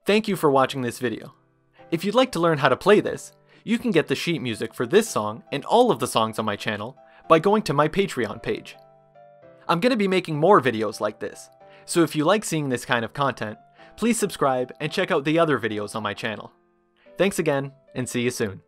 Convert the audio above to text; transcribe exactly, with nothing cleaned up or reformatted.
Thank you for watching this video. If you'd like to learn how to play this, you can get the sheet music for this song and all of the songs on my channel by going to my Patreon page. I'm going to be making more videos like this, so if you like seeing this kind of content, please subscribe and check out the other videos on my channel. Thanks again, and see you soon.